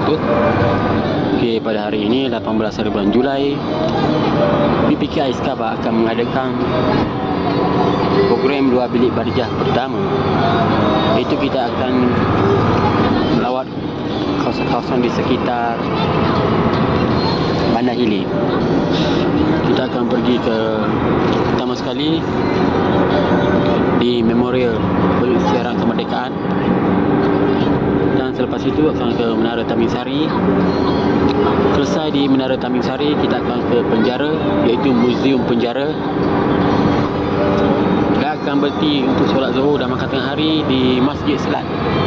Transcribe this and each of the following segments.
tersebut. Okey, pada hari ini 18 hari bulan Julai, PPKI Sabah akan mengadakan program 2 bilik barijah pertama, iaitu kita akan melawat kawasan-kawasan di sekitar Bandar Hilir. Kita akan pergi ke, pertama sekali, di Memorial Pengisytiharan Kemerdekaan, dan selepas itu akan ke Menara Taman Sari. Selesai di Menara Taman Sari, kita akan ke penjara, iaitu Muzium Penjara. Kita akan berhenti untuk solat Zuhur dan makan tengah hari di Masjid Selat.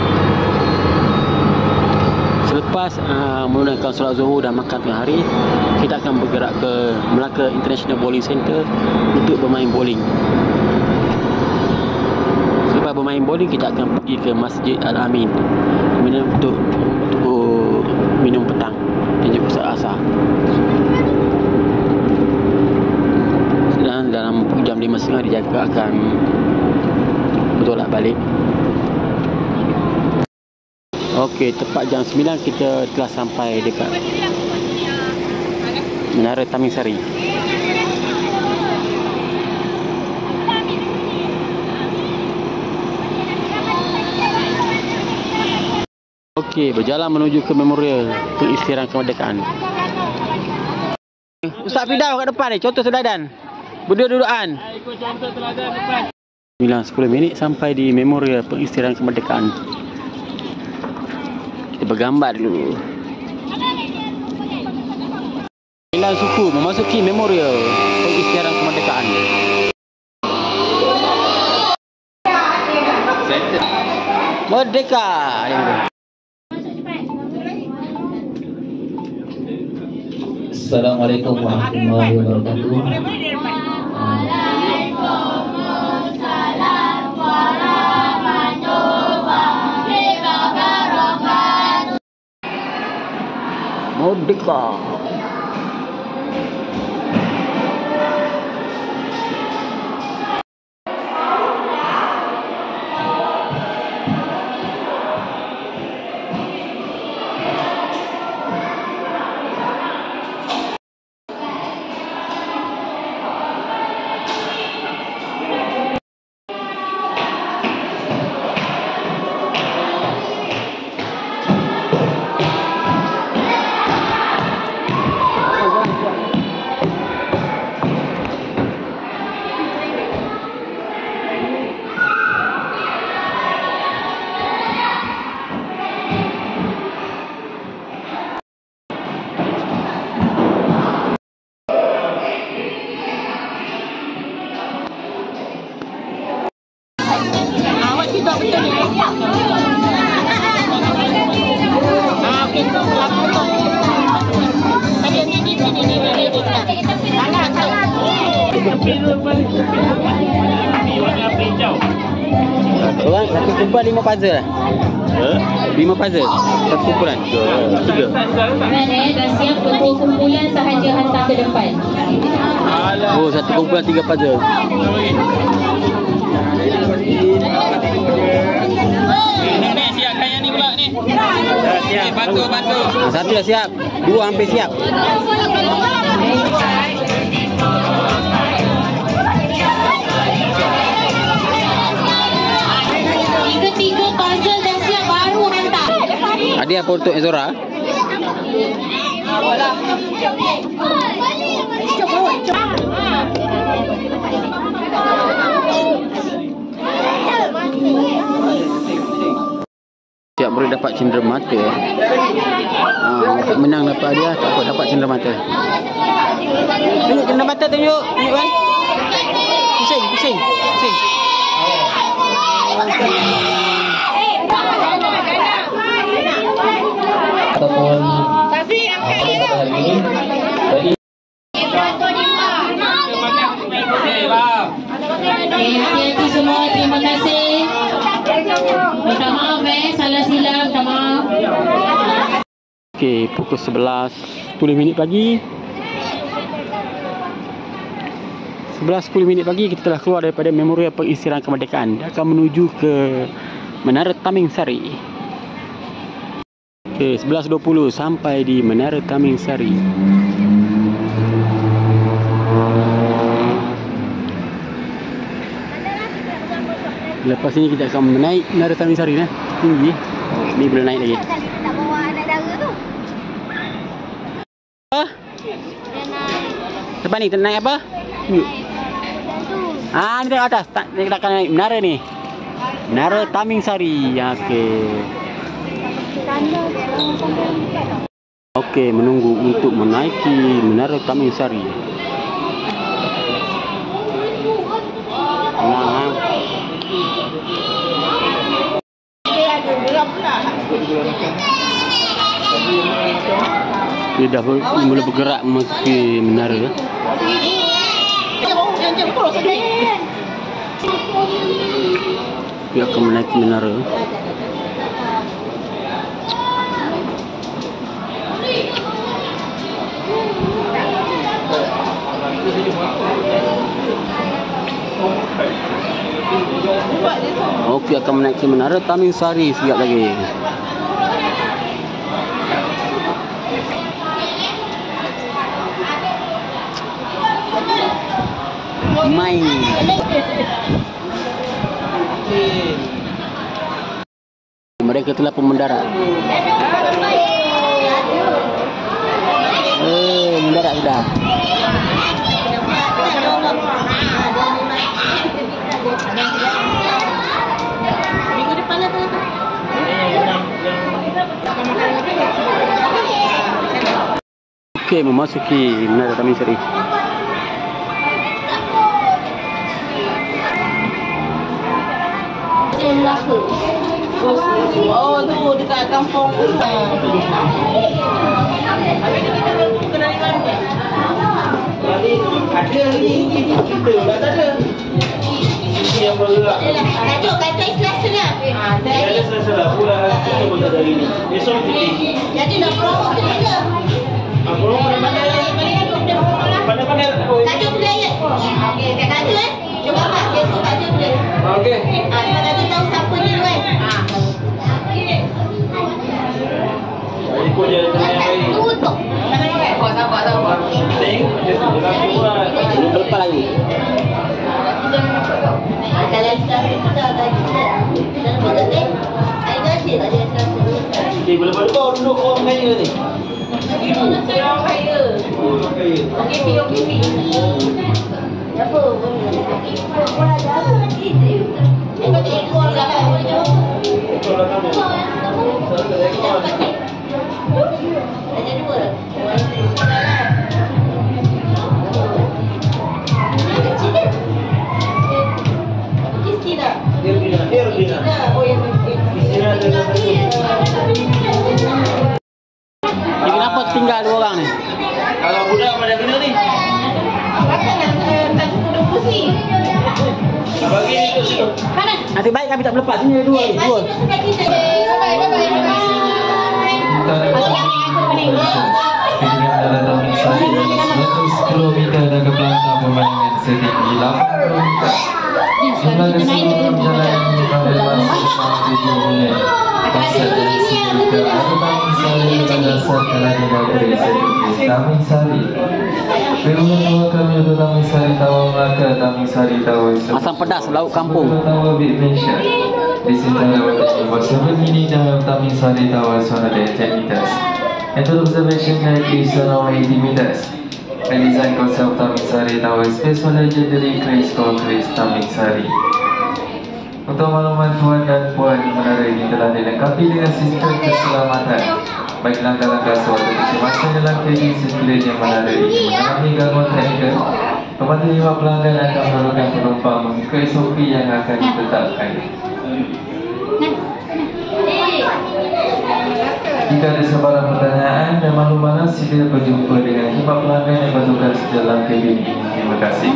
Selepas menunaikan solat Zuhur dan makan tengah hari, kita akan bergerak ke Melaka International Bowling Centre untuk bermain bowling. Selepas bermain bowling, kita akan pergi ke Masjid Al-Amin untuk minum petang dan juga solat asar. Dan dalam jam 5.30 dijaga akan bertolak balik. Okey, tepat jam 9 kita telah sampai dekat Menara Taman Sari. Okey, berjalan menuju ke Memorial Pengisytiharan Kemerdekaan. Ustaz Fidaw kat depan ni, contoh teladan. Berdua-duaan. Ikut contoh teladan depan. 9-10 minit sampai di Memorial Pengisytiharan Kemerdekaan. Kita bergambar dulu. Sembilan suku memasuki Memorial Pengisytiharan Kemerdekaan. Merdeka. Assalamualaikum warahmatullahi wabarakatuh. Waalaikumsalam warahmatullahi wabarakatuh. Merdeka. Orang satu kumpulan 5 puzzle lah. 5 puzzle satu kumpulan. 3. Dan siap untuk kumpulan sahaja hantar ke depan. Oh, satu kumpulan 3 puzzle. Ni siapkan yang ni pula ni. Siap. Bantu. Satu dah siap. 2 hampir siap. Tiga puzzle dah siap, baru hantar. Ada apa untuk Zora? Siap boleh dapat cendera mata. Menang dapat dia, tak apa dapat cendera mata. Tunjuk cendera mata, tunjuk kan. Pusing. Ataupun hari ini hati-hati semua, terima kasih. Minta maaf salah silap, minta maaf. Okey, pukul 11.10 minit pagi. 11.10 minit pagi kita telah keluar daripada Memorial Pengisytiharan Kemerdekaan. Dia akan menuju ke Menara Taman Sari. Okey, 11.20 sampai di Menara Taming Sari. Lepas ini kita akan menaik Menara Taming Sari lah. Tinggi. Ni boleh naik lagi. Tak bawa anak dara tu. Apa? Dia naik. Lepas ni kita naik apa? Ni. Ah, ni tengok atas. Tak, kita akan naik menara ni. Menara Taming Sari. Okey. Okey, menunggu untuk menaiki Menara Taming Sari. Nah. Dia dah mula bergerak memasuki menara. Dia akan menaiki menara. Okey, akan menaiki Menara Taming Sari sekejap lagi. Main. Mereka telah pun mendarat. Mendarat sudah. Minggu depan lah tu. Okey, memasuki Menara Taming Sari. Oh, tu dekat kampung. Ada ni kita dah tak ada. Ini yang bergerak. Kacau Selasa lah. Ada salah pula kita buat hari ni. Besok kita. Jadi nak promote tu juga. Apa orang pandai-pandai. Kacau budaya. Okey, kacau Cuba Pak, besok kacau budaya. Okey. Cuba kacau tahu siapa dia kan. Ikut je yang baik. Tutup. Sabar. Tengok je berlaku lah. Berapa lagi? Kalau sekarang kita dah kita. Dan betul kan? Saya gaji lah dia sekarang. Okey, boleh kau duduk orang kaya ni. Orang kaya. Orang kaya. OKP. Apa? Ekor ekor lah kan? Ekor lah kamu. Satu ekor. Ada dua. Kecil dia. Kecil tak? Dia Rubina. Oh yang Sini ada satu. Ni kenapa tinggal dua orang ni? Kalau budak pada kena ni. Bagi ni tu situ. Mana? Nanti baik kami tak berlepas. Sini ada dua. Dua. Ketinggian dalam Sari 100 km dan kepelantang pemandangan setinggi 8 meter. Jumlah keseluruhan jalan ini pada masa 7 bulan. Konsep dari segi ke Taming Sari berdasarkan dari segi Taming Sari. Berulang dua kami ke Taming Sari Tawau Melaka, Taming Sari Tawau Asam pedas lauk kampung. Tawau Big Mansion. Di sini terdapat bersama ini dalam Taming Sari Tawau 110 meters. Enter observation naik selama 80 meters. Design konsep Taming Sari Tower Space Legendary Grace Concrete Taming Sari. Untuk makluman tuan dan puan, menara ini telah dilengkapi dengan sistem keselamatan. Baik langkah-langkah suatu kecemasan dalam cabin sekiranya menara ini mengalami gangguan teknikal. Kepada lima pelanggan akan memerlukan penumpang mengikuti SOP yang akan ditetapkan. Jika ada sebarang pertanyaan dan makluman, sila berjumpa dengan khidmat pelanggan yang bertugas dalam kabin ini. Terima kasih.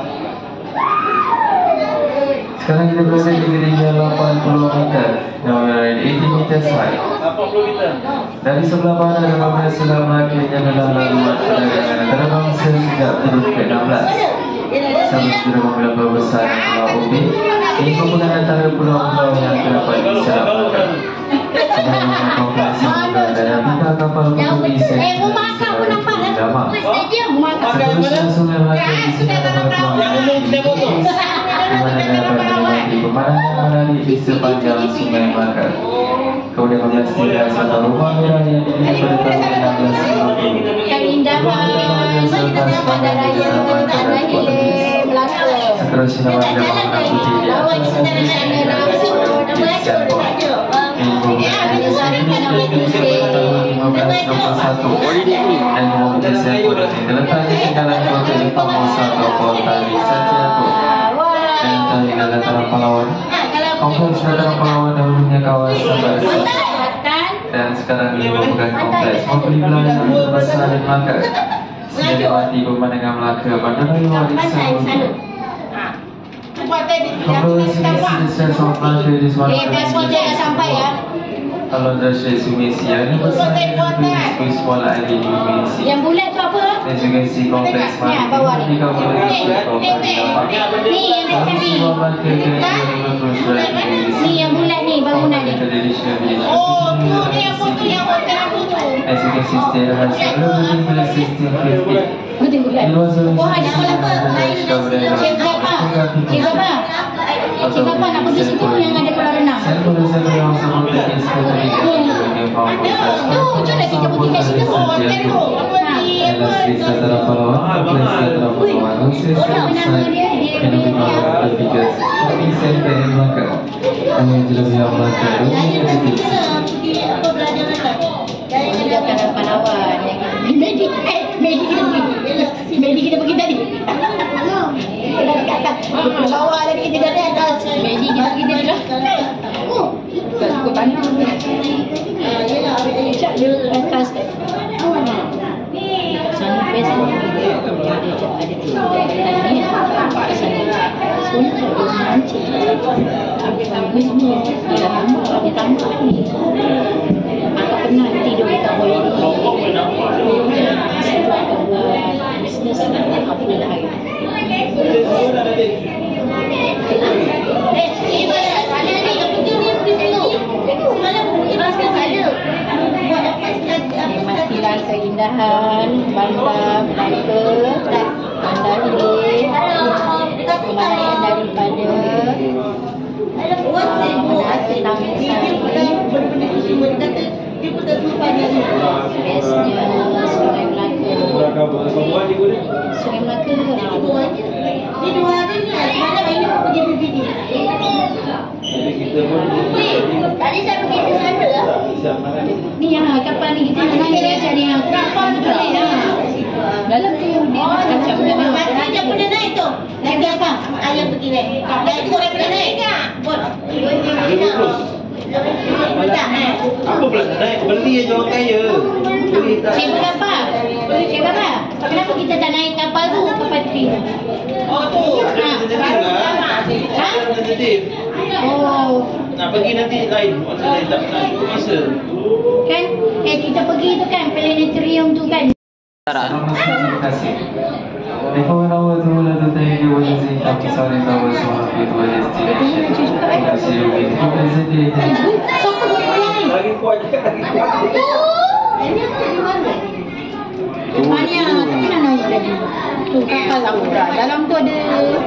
Sekarang kita berada di ketinggian 80 meter dan 80 meter high. 80 meter. Dari sebelah barat apabila sedang mengakhirnya adalah laluan perdagangan antarabangsa sejak tahun ke-16. Sama sudah memula berbesar di Pulau Ubin, ini merupakan antara pulau-pulau yang terdapat di Sarawak. Sebenarnya kompleks yang rumah akak pun nampak kan? Stadium rumah akak. Seterusnya Sungai Melaka di sini akan berpeluang di mana dapat menikmati pemandangan menarik di sepanjang Sungai Melaka. Kemudian memastikan satu rumah merah yang didirikan pada tahun 1650. Keindahan Bandaraya Tanah Hilir Melaka. Seterusnya nama bangunan putih di atas dan mobil Seko terletak di tinggalan kota di Formosa atau kota di Santiago dan tadi dataran Palawan. Kompleks dataran Palawan dahulunya kawasan Barat dan sekarang ini merupakan kompleks mobil wilayah yang terbesar di Melaka. Sehingga dilewati pemandangan Melaka Bandaraya Warisan Dunia. Kompleks ini sudah sampai di suara sampai ya. Kalau dari Indonesia ini besar di sekolah di Indonesia. Yang bulat tu apa? Dan juga si kompleks bawah mana di kawasan ni yang dekat ni. Ni yang bulat ni bangunan ni. Oh, tu ni apa tu yang hotel apa tu? Dan juga sistem hasil lebih sistem kritik. Betul bulat. Wah, ada sekolah apa? Cikgu apa? Cikgu apa? Cikgu apa nak pergi situ yang ada kolam renang? Saya boleh yang seperti ini seperti ini. Tu nak kita pergi kat situ. Hotel tu. Kita dalam Palawan, kompleks dalam Palawan. Nama dia ini saya dari Melaka. Kami jelas yang Melaka. Kita dalam Palawan. Medi kita pergi tadi. Kita kat atas. Bawah lagi kita dari atas. Medi kita pergi tadi lah. Oh, itu lah. Aku tanah. Cak dia atas. Sana best ni. Ada tadi. Semua ada mancing. Habis semua. Dia tambah ni. Aku pernah tidur dekat bawah ni. Bisnes apa dah. Nikmatilah keindahan Bandar Melaka, Bandar Hilir, pemandangan daripada Taman Sari. Bestnya Sungai Melaka. Sungai Melaka. Ni 2 hari ni semalam ini pergi PPD. Tadi saya pergi ke sana lah. Ni yang kapal ni kita naik cari yang kapal tu lah. Dalam tu dia macam mana? Dia pun naik tu. Naik apa? Ayah pergi naik. Naik tu orang pernah naik tak? Bot. Apa pula naik? Beli aja orang kaya. Beli tak. Cikgu apa? Cikgu apa? Kenapa kita tak naik kapal tu? Kapal tu. Oh tu. Sensitif. Oh. Nak pergi nanti lain. Saya tak nak masa. Kan? Kita pergi tu kan planetarium tu kan. Terima kasih. Before our tour, let us thank you for using Kaki Sari Tower as one of your tour destination. Terima kasih with representing. Lagi kuat je. Mana? Tapi nak naik lagi. Tu kapal Samudra. Dalam tu ada.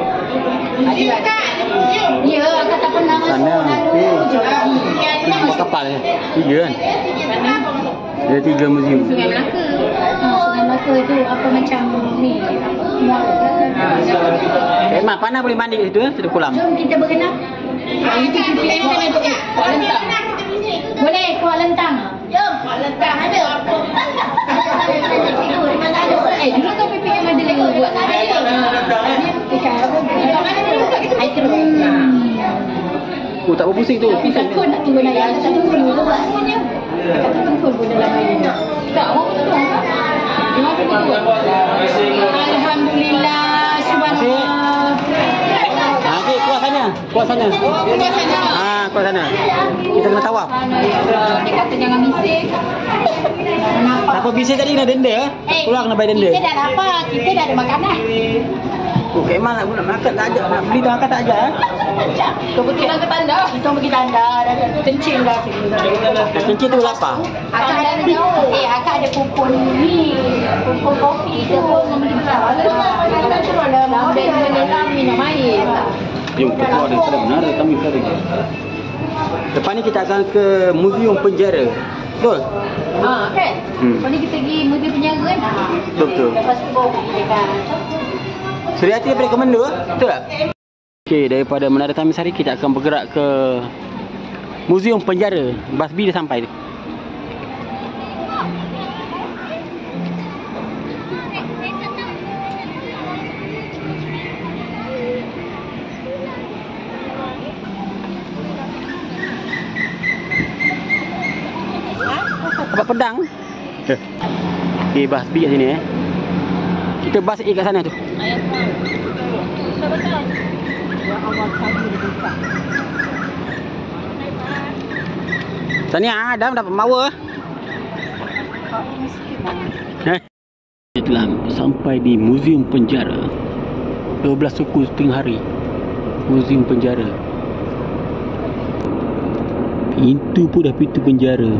Ya, aku tak pernah masuk. Sana kapal ya? 3 kan? Ada 3 museum. Sungai Melaka. Sungai Melaka tu apa macam ni. Mak, mana boleh mandi kat situ? Situ kolam. Jom kita berenang. Itu kita nak Kuala Lentang. Boleh Kuala Lentang. Jom Kuala Lentang ada. Dulu kau PPM ada lagi buat sana. Dekat apa? Air terus. Oh, tak berpusing tu. Takut nak turun air. Tak turun dulu buat semuanya. Tak turun pun dalam air. Tak, awak betul. Terima kasih. Alhamdulillah. Subhanallah. Okey, kuat sana. Kuat sana. Kuat sana. Kuat sana. Kita kena tawaf. Dia kata jangan bising. Siapa bising tadi kena denda. Keluar kena bayar denda. Kita dah dapat. Kita dah ada makanan. Oh, Kak Iman nak makan tak ajak, nak beli tak makan tak ajak eh? Kau pergi ke tanda. Kita pergi tanda. Dah kencing dah. Dah kencing tu lapar. Akak ada jauh. Akak ada kupon ni. Kupon kopi. Kita pun membeli besar. Kita suruh dah ambil menelam minum air. Jom kita keluar daripada menara kami tadi. Lepas ni kita akan ke Muzium Penjara. Betul? Kan? Lepas ni kita pergi muzium penjara kan? Betul. Lepas tu bawa pergi kan. Suryati daripada Komando, betul tak? Okey, daripada Menara Tamisari kita akan bergerak ke Muzium Penjara. Bas B dah sampai. Dapat pedang. Okey, bas B kat sini eh. Kita bas A kat sana tu. Tania, Adam dapat mawa. Kita telah sampai di Muzium Penjara. 12 suku setengah hari. Muzium Penjara. Pintu pun dah pintu penjara.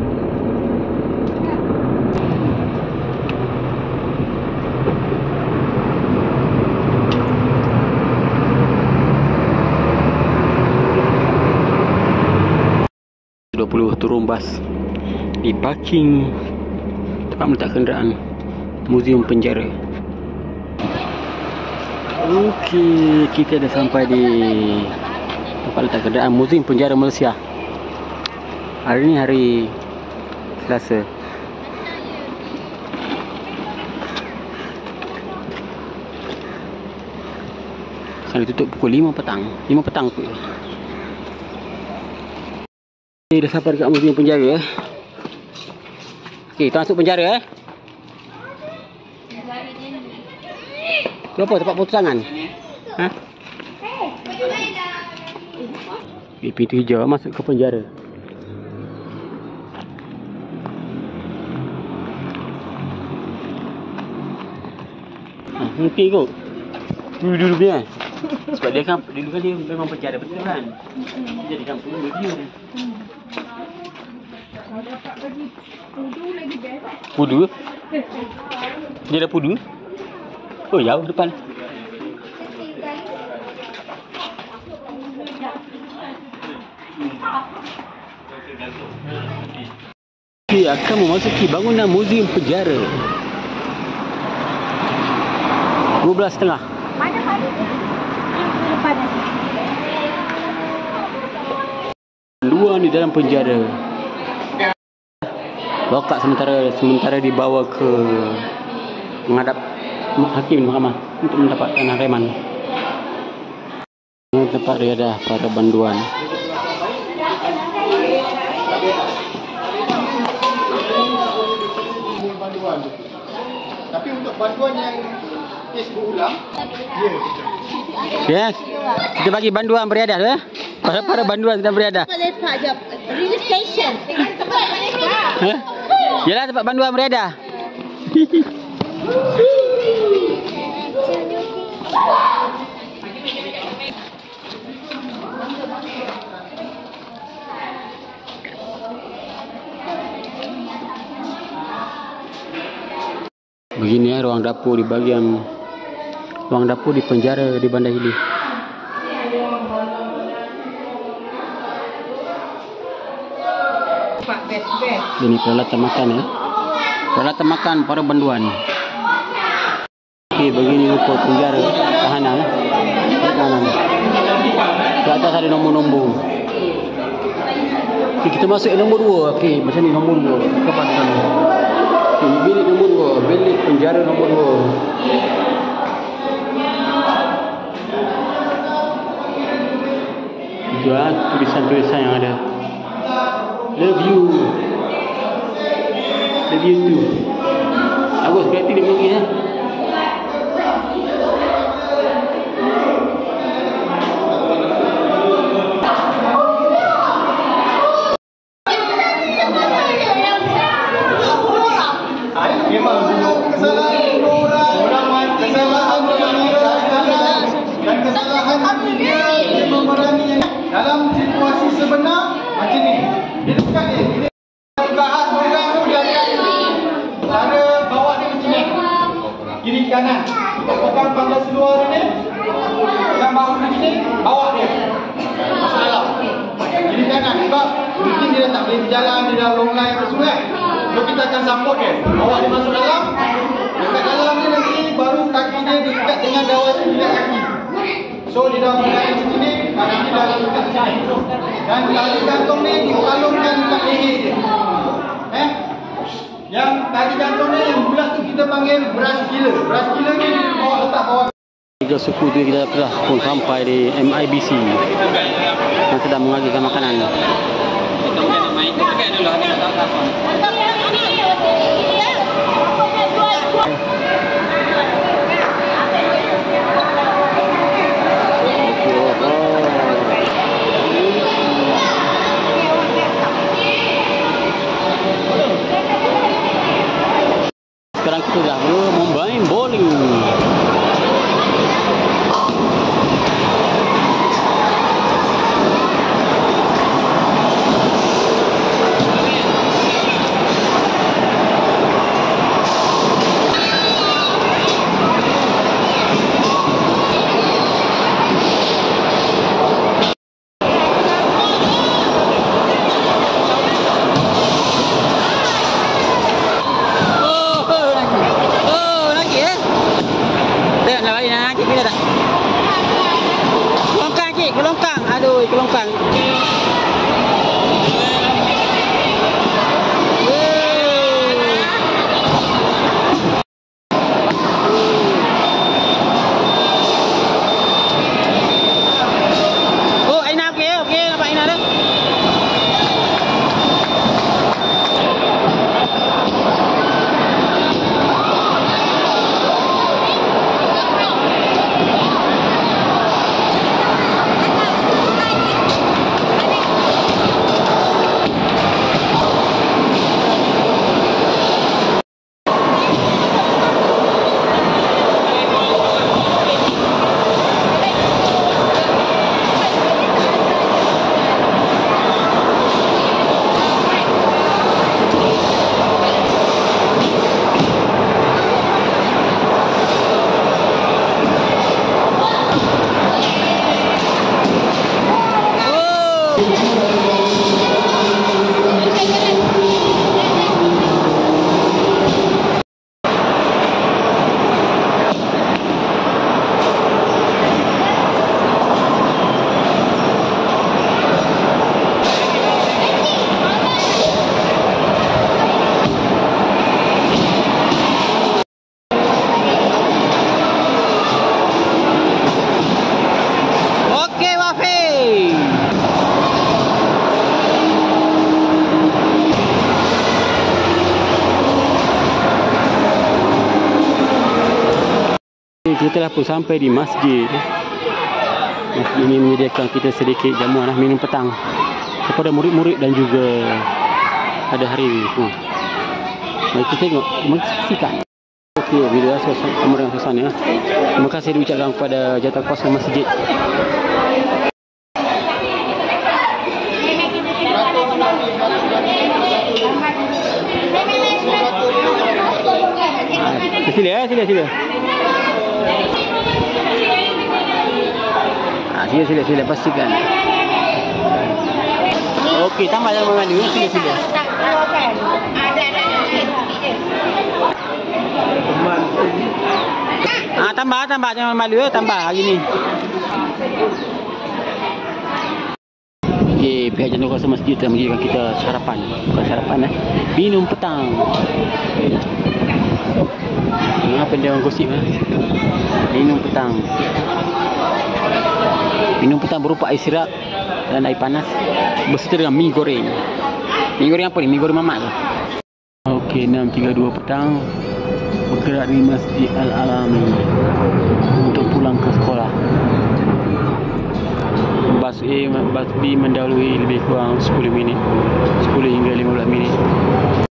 Turun bas di parking tempat meletak kenderaan Muzium Penjara. Okey, kita dah sampai di tempat letak kenderaan Muzium Penjara Malaysia. Hari ni hari Selasa. Sana tutup pukul 5 petang. 5 petang tu. Dah sampai dekat Muzium Penjara. Okey, kita masuk penjara eh. Tu apa? Tempat potong tangan? Ha? Okay, pintu hijau masuk ke penjara. Mungkin kot. Dulu dia. Sebab dia kan dulu kan dia memang penjara betul kan. Jadi kampung dia. Pudu? Dia ada pudu? Oh, jauh depan. Okey, akan memasuki bangunan Muzium Penjara. 12.30. Mana hari ni? Depan. Luar di dalam penjara. Lokak sementara dibawa ke menghadap hakim mahkamah untuk mendapatkan reman. Tempat riadah para banduan. Tapi untuk banduan yang kes berulang, Yes. Kita bagi banduan beriadah tu eh. Para banduan sedang beriadah. Lepak je. Release station. Tempat lepak. Ha? Yalah tempat banduan beriadah. Begini ya ruang dapur di bahagian ruang dapur di penjara di Bandar Hili. Ini peralatan makan ya. Peralatan makan para banduan. Okey, begini rupa penjara tahanan ya. Tahanan. Di atas ada nombor-nombor. Okey, kita masuk nombor 2. Okey, macam ni nombor 2. Kepada sana. Okey, bilik nombor 2, bilik penjara nombor 2. Juga tulisan-tulisan yang ada. Love you. Love you too. Bagus, kreatif dia mungkin ya. memang kesalahan orang, kesalahan orang. kanan. Pegang pangkal seluar ini. Yang bahu begini, bawa dia. Masuk dalam. Kiri kanan. Sebab mungkin dia tak boleh berjalan di dalam long line apa semua. So kita akan support dia. Bawa dia masuk dalam. Dekat dalam ni nanti baru kaki dia dekat dengan dawai pinggang kaki. So di dalam line macam ni, kaki dia dalam dekat sini. Dan tali gantung ni dikalungkan dekat leher dia. Yang tali gantung ni yang bulat tu kita panggil brass killer. Brass killer ni dia bawa letak bawah. Tiga suku tu kita telah pun sampai di MIBC yang sedang mengagikan makanan. Sekarang kita dah bermain bowling. Kelongkang, aduh, kelongkang. Oh, Aina okey, nampak Aina dah. Kita telah pun sampai di masjid. Masjid ini menyediakan kita sedikit jamuan minum petang kepada murid-murid dan juga pada hari ini. Mari kita tengok, mari saksikan. Okey, bila kemudian suasana. Terima kasih diucapkan kepada jawatankuasa masjid. Sila. Sila pastikan. Okey, tambah yang mengadu. Sila. Tambah jangan malu ya, tambah hari ni. Okey, pihak jawatankuasa masjid telah menyediakan kita sarapan. Bukan sarapan minum petang. Apa dia orang gosip minum petang. Minum petang berupa air sirat dan air panas beserta dengan mi goreng. Mi goreng apa ni? Mi goreng mamak tu. Okey, 6.32 petang bergerak di Masjid Al-Alami untuk pulang ke sekolah. Bas A, bas B mendahului lebih kurang 10 minit, 10 hingga 15 minit.